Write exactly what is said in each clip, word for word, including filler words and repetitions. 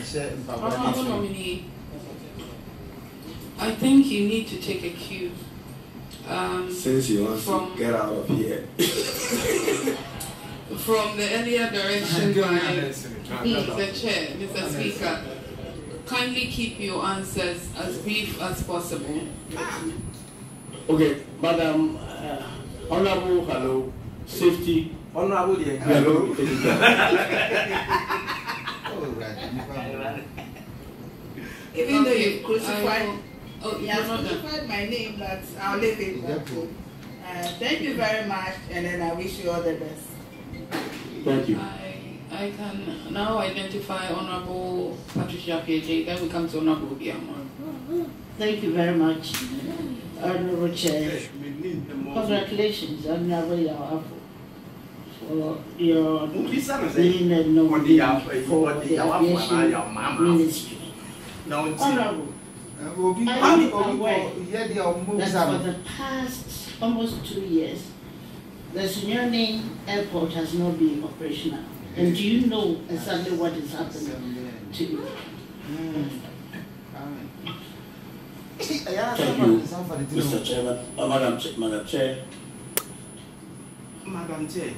Honorable nominee, I think you need to take a cue. Um, Since you want to get out of here. From the earlier direction by the chair, Mister Speaker, kindly keep your answers as brief as possible. Okay, Madam uh, Honorable, hello, safety. Honorable, hello. Even though you crucified, oh, you have crucified my name, but I'll leave it that way. Uh, thank you very much, and then I wish you all the best. Thank you. I, I can now identify Honorable Patricia P J, then we come to Honorable Biamon. Thank you very much, Honorable Chair. Congratulations, Honorable Yaw Afful, for your being a nominee for the aviation ministry. Honorable, I am aware that for the past almost two years, the Sunyani Airport has not been operational. And do you know exactly what is happening to you? Mm. Thank you, Mister Chairman, uh, Madam, Ch Madam Chair. Madam Chair.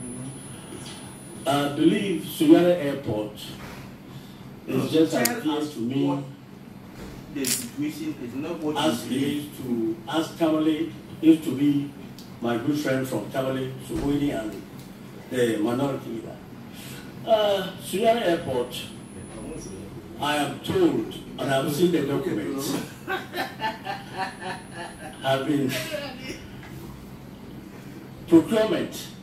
I believe Sunyani Airport is just as clear to me the situation is not what as it is to as Tamale used to be my good friend from Tamale, Suhoini, and the minority leader. Uh, Sunyani Airport, I am told, and I've seen the documents, have been procurement